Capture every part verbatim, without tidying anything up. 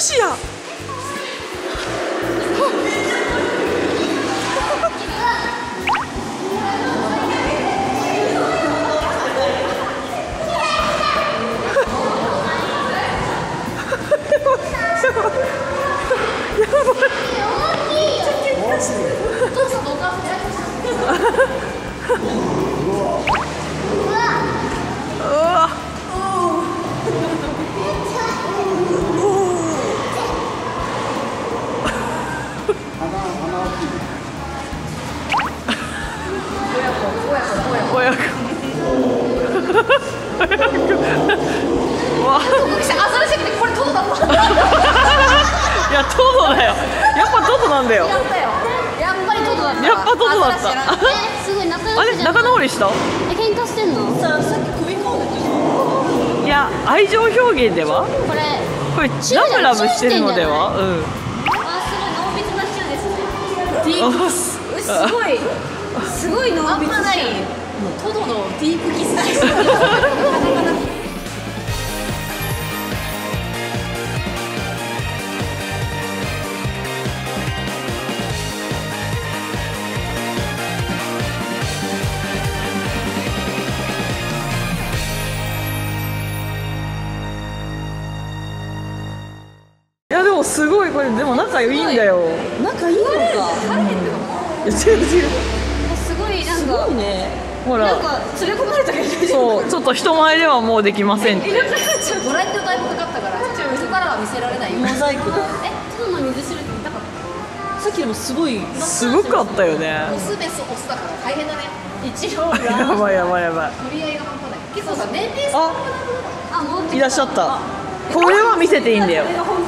しや。親子。わあ。これトドだった。いやトドだよ。やっぱトドなんだよ。やっぱりトドだった。やっぱトドだった。 すごい仲良し。 あれ仲直りした？ え、喧嘩してんの？さっき首込んでて。いや愛情表現では？これこれラブラブしてるのでは？うん。 あ、すごい濃密なシューですね。すごいすごい濃密なシュー。トドのディープキスです。 いやでもすごいこれでも仲いいんだよ。 仲いいのか。いや違う違う。 すごいなんか。すごいね。 ほら。 なんか連れ込まれたけど。 そうちょっと人前ではもうできませんって。 ドライってだいぶかかったからそこからは見せられない。モザイクだ。え、トドの水汁って見たかった？さっきでもすごいすごかったよね。 オスメスオスだから大変だね。一応やばいやばいやばい。 取り合いが半端ない。結構さ年齢差。あ、もういらっしゃった。これは見せていいんだよ。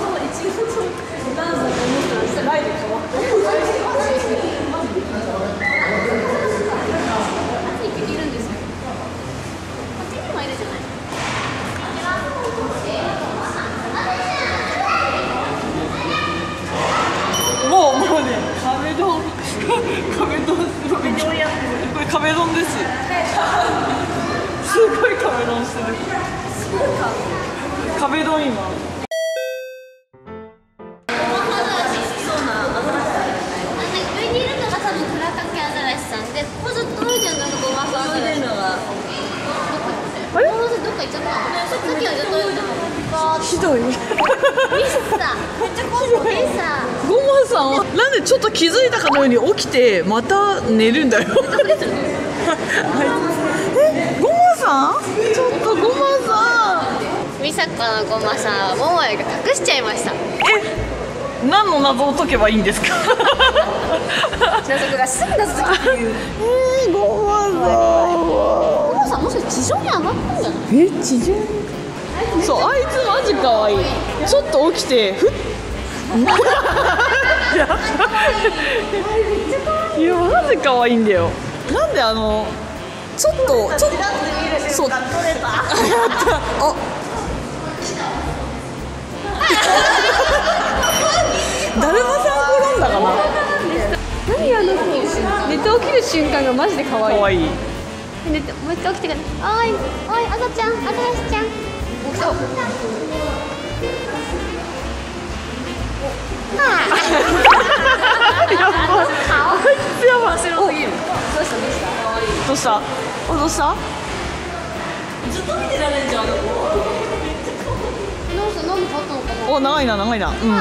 もうもうね壁ドン壁ドンすごいこれ壁ドンです。すごい壁ドンしてる。壁ドン今。あれ？どっか行っちゃった。さっきはずっとひどい。ミスだ。めっちゃ怖い。ゴマさんはなんでちょっと気づいたかのように起きてまた寝るんだよ。え、ゴマさん？ちょっとゴマさん。 美佐子のゴマさんは桃井が隠しちゃいました。 え、何の謎を解けばいいんですか？ 謎がすぐ謎解きっていう。 えー、ゴマさん。 ゴマさんもしかして地上に上がったんじゃない？ え、地上？そう、あいつマジ可愛い。ちょっと起きてふっ。いやマジ可愛いんだよ。なんであのちょっとちょっとそう。やった。あ。だるまさん転んだかな。 何あの寝て起きる瞬間がマジで可愛い。 可愛い。 寝てもう一回起きてから、おいおい赤ちゃん赤石ちゃん。起きた。あやばい。あいつやばい。どうしたどうした。 どうした。おどうした。 ずっと見てられんじゃん。どうした何かあったのかな。 お長いな長いな。うん。 おい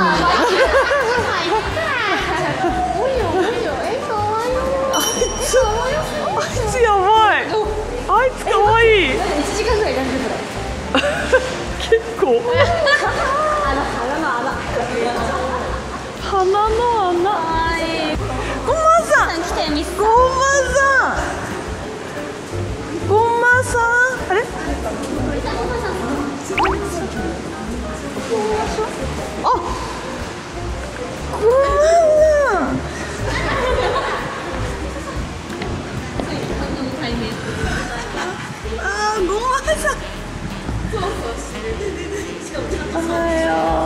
よおいよえ可愛い。 あいつあいつやばい。あいつ可愛い。 いちじかんぐらいやるぐらい。 結構。 あの鼻の穴。 鼻の穴。ゴマさん。 来たよミス。 ゴマさん。ゴマさん。あれ？あ。ゴマさん。ああ、ゴマさん。おはよう。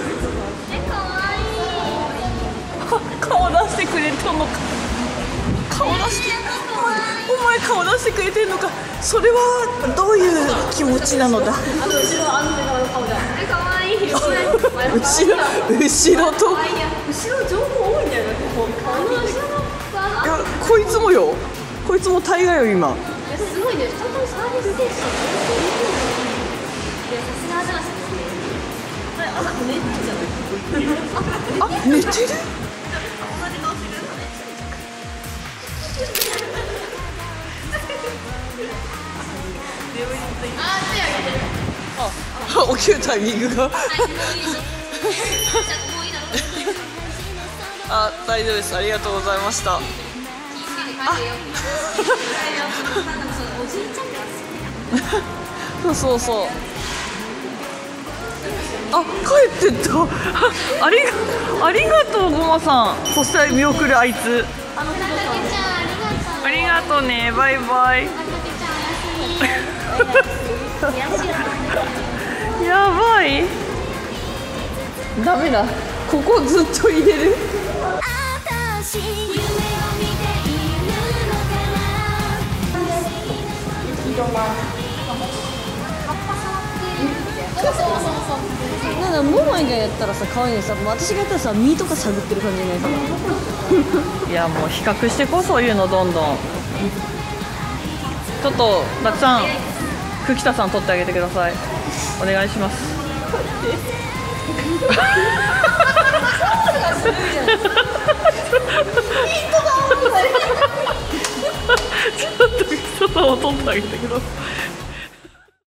顔出してくれたのか。顔出して。お前顔出してくれてんのか。それはどういう気持ちなのだ。 あの後ろあの顔じゃん。可愛い。 広くない？ 後ろ後ろと後ろ情報多いんだよな。 いやこいつもよこいつも大概よ今すごいね。ちゃんとサービスステーション。いやさすがアザラシですね。あれ朝寝てんじゃない？ あ寝てるあ起きるタイミングがあ大丈夫ですありがとうございましたそうそうそうあ帰ってったありがありがとうごまさんそして見送るあいつありがとうねバイバイやばいダメだここずっと入れるなんだモモイがやったらさ可愛いのさ私がやったらさ身とか探ってる感じじゃないですかいやもう比較してこそいうのどんどんちょっとたくさん久喜田さん撮ってあげてくださいお願いしますちょっと久喜田さんを撮ってあげてください